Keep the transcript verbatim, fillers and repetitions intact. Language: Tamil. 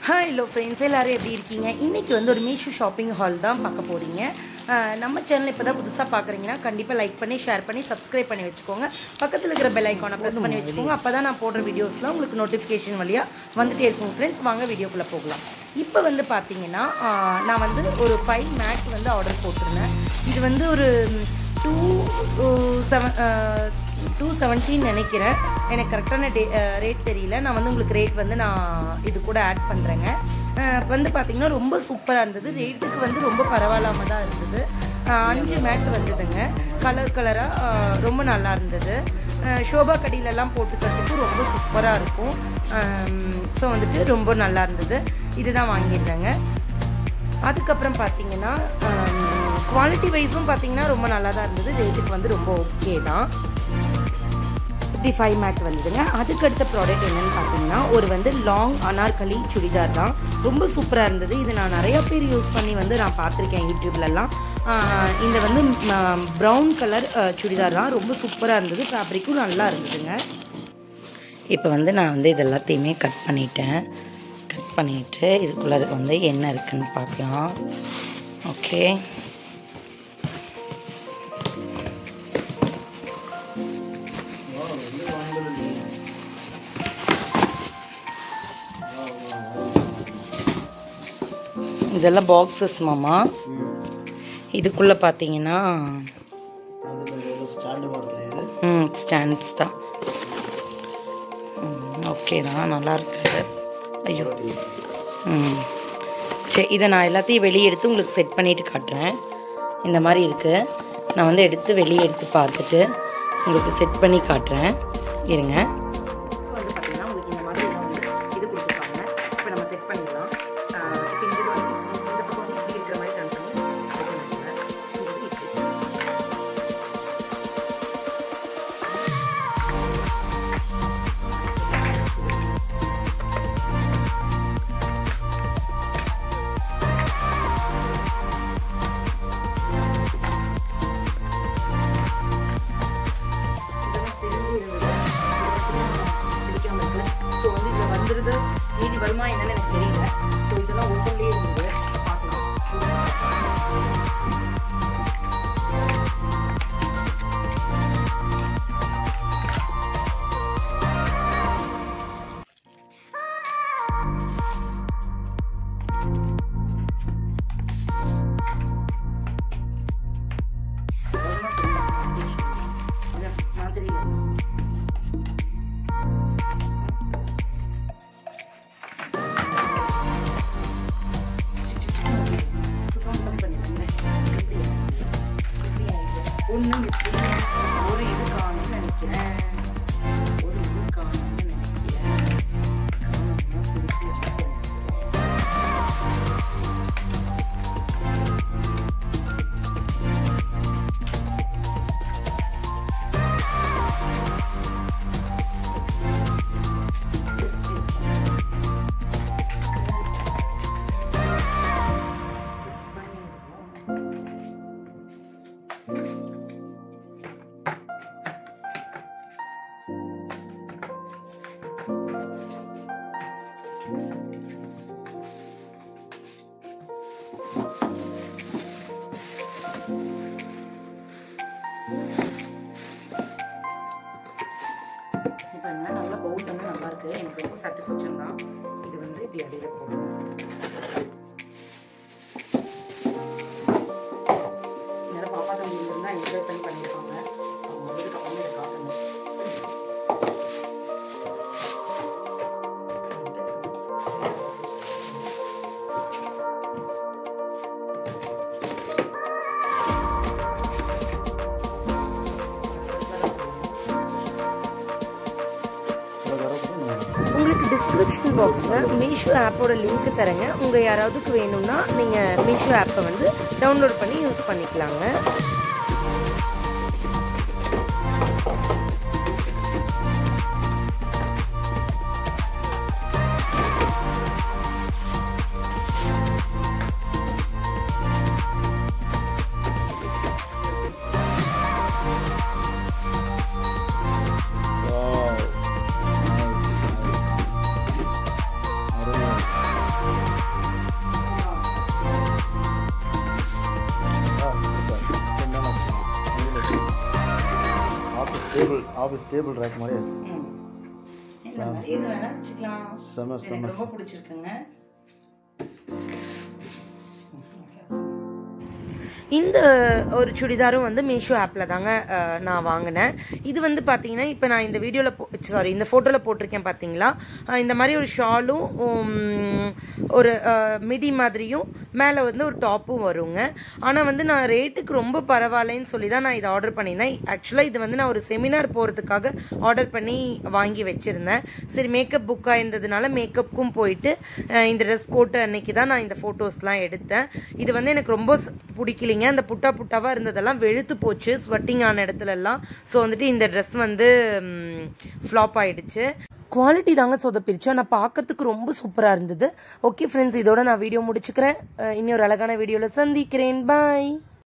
ஹாய் ஹலோ ஃப்ரெண்ட்ஸ், எல்லோரும் எப்படி இருக்கீங்க? இன்றைக்கி வந்து ஒரு மீஷோ ஷாப்பிங் ஹால் தான் பார்க்க போகிறீங்க. நம்ம சேனல் இப்போ தான் புதுசாக பார்க்குறீங்கன்னா கண்டிப்பாக லைக் பண்ணி ஷேர் பண்ணி சப்ஸ்கிரைப் பண்ணி வச்சுக்கோங்க. பக்கத்தில் இருக்கிற பெல் ஐக்கானை ப்ரெஸ் பண்ணி வச்சுக்கோங்க. அப்போ தான் நான் போடுற வீடியோஸ்லாம் உங்களுக்கு நோட்டிஃபிகேஷன் வழியாக வந்துகிட்டே இருக்கும். ஃப்ரெண்ட்ஸ், வாங்க வீடியோக்குள்ளே போகலாம். இப்போ வந்து பார்த்தீங்கன்னா நான் வந்து ஒரு ஃபைவ் மேட் வந்து ஆர்டர் போட்டிருந்தேன். இது வந்து ஒரு டூ செவன் டூ செவன்ட்டின்னு நினைக்கிறேன். எனக்கு கரெக்டான டே ரேட் தெரியல. நான் வந்து உங்களுக்கு ரேட் வந்து நான் இது கூட ஆட் பண்ணுறேங்க. வந்து பார்த்திங்கன்னா ரொம்ப சூப்பராக இருந்தது. ரேட்டுக்கு வந்து ரொம்ப பரவாயில்லாமல் தான் இருந்தது. அஞ்சு மேட் வந்ததுங்க. கலர் கலராக ரொம்ப நல்லா இருந்தது. ஷோபா கடியிலெல்லாம் போட்டுக்கிறதுக்கு ரொம்ப சூப்பராக இருக்கும். ஸோ வந்துட்டு ரொம்ப நல்லா இருந்தது. இதுதான் வாங்கியிருந்தேங்க. அதுக்கப்புறம் பார்த்தீங்கன்னா குவாலிட்டி வைஸும் பார்த்தீங்கன்னா ரொம்ப நல்லா தான் இருந்தது. ரேட்டுக்கு வந்து ரொம்ப ஓகே தான். இப்படி ஃபைவ் மேட் வந்ததுங்க. அதுக்கடுத்த ப்ராடக்ட் என்னென்னு பார்த்தீங்கன்னா ஒரு வந்து லாங் அனார்கலி சுடிதார் தான். ரொம்ப சூப்பராக இருந்தது. இது நான் நிறையா பேர் யூஸ் பண்ணி வந்து நான் பார்த்துருக்கேன் யூடியூப்லலாம். இந்த வந்து ப்ரௌன் கலர் சுடிதார் தான். ரொம்ப சூப்பராக இருந்தது. ஃபேப்ரிக்கும் நல்லா இருந்ததுங்க. இப்போ வந்து நான் வந்து இது எல்லாத்தையுமே கட் பண்ணிட்டேன். கட் பண்ணிவிட்டு இதுக்குள்ளே வந்து என்ன இருக்குதுன்னு பார்க்கலாம். ஓகே, இதெல்லாம் பாக்ஸஸ் மாமா. இதுக்குள்ளே பார்த்தீங்கன்னா ம் ஸ்டாண்ட்ஸ் தான். ஓகே தான், நல்லா இருக்குது. ஐயோ ம் சரி, இதை நான் எல்லாத்தையும் வெளியே எடுத்து உங்களுக்கு செட் பண்ணிவிட்டு காட்டுறேன். இந்த மாதிரி இருக்குது. நான் வந்து எடுத்து வெளியே எடுத்து பார்த்துட்டு உங்களுக்கு செட் பண்ணி காட்டுறேன். இருங்க. இப்போ வந்து பார்த்தீங்கன்னா உங்களுக்கு இந்த மாதிரி இது கொடுத்துருப்பாங்க. இப்போ நம்ம செட் பண்ணிடலாம். இப்போ இந்த வந்து இந்த பக்கம் வந்து இப்படி இருக்கிற மாதிரி நான் பண்ணி செட் பண்ணிடுவேன். ஸோ வந்து இதில் வந்துடுது, மீதி வருமா என்னன்னு எனக்கு தெரியல. ஸோ இதெல்லாம் ஒவ்வொன்றிலே இருந்தது. பார்க்கலாம். மாதிரி ஒன்றும் ஒரு இது காணும்னு நினைக்கிறேன். ஒரு இது காணும்னு நினைக்கிறேன். இப்போ என்ன நல்லா பவுல் வந்து நல்லா இருக்கு. எனக்கு ரொம்ப சாட்டிஸ்ஃபேக்ஷன் தான். இது வந்து இப்படி அடியில் போடணும். இதெல்லாம் பாப்பா தம்பி இருந்தால் என்ஜாய் பண்ணி பண்ணியிருப்பாங்க. அவங்க வந்து கப்பமே இதை காட்டணும். உங்களுக்கு டிஸ்கிரிப்ஷன் பாக்ஸில் மீஷோ ஆப்போட லிங்க் தரேங்க. உங்கள் யாராவதுக்கு வேணும்னா நீங்கள் மீஷோ ஆப்பை வந்து டவுன்லோட் பண்ணி யூஸ் பண்ணிக்கலாங்க. டேபிள் ஆஃபீஸ் டேபிள் ரேக் மாதிரி இந்த மாதிரி எது வேணா வச்சுக்கலாம். செம செம ரொம்ப பிடிச்சிருக்குங்க. இந்த ஒரு சுடிதாரும் வந்து மீஷோ ஆப்பில் தாங்க நான் வாங்கினேன். இது வந்து பார்த்தீங்கன்னா இப்போ நான் இந்த வீடியோவில் போ சாரி இந்த ஃபோட்டோவில் போட்டிருக்கேன் பார்த்தீங்களா, இந்த மாதிரி ஒரு ஷாலும் ஒரு மிடி மாதிரியும் மேலே வந்து ஒரு டாப்பும் வருங்க. ஆனால் வந்து நான் ரேட்டுக்கு ரொம்ப பரவாயில்லைன்னு சொல்லி தான் நான் இதை ஆர்டர் பண்ணியிருந்தேன். ஆக்சுவலாக இது வந்து நான் ஒரு செமினார் போகிறதுக்காக ஆர்டர் பண்ணி வாங்கி வச்சுருந்தேன். சரி மேக்கப் புக்காக இருந்ததுனால மேக்கப்புக்கும் போயிட்டு இந்த ட்ரெஸ் போட்டு அன்னைக்கு தான் நான் இந்த ஃபோட்டோஸ்லாம் எடுத்தேன். இது வந்து எனக்கு ரொம்ப பிடிக்கலிங்க. அந்த புட்டா புட்டாவா இருந்ததெல்லாம் வெளுத்து போச்சு ஸ்வெட்டிங் ஆன இடத்துல எல்லாம். ஸோ வந்துட்டு இந்த ட்ரெஸ் வந்து ஃப்ளாப் ஆயிடுச்சு. குவாலிட்டி தாங்க சொதப்பிருச்சு. ஆனால் பார்க்கறதுக்கு ரொம்ப சூப்பராக இருந்தது. ஓகே ஃப்ரெண்ட்ஸ், இதோட நான் வீடியோ முடிச்சுக்கிறேன். இன்னொரு அழகான வீடியோவில் சந்திக்கிறேன். பாய்.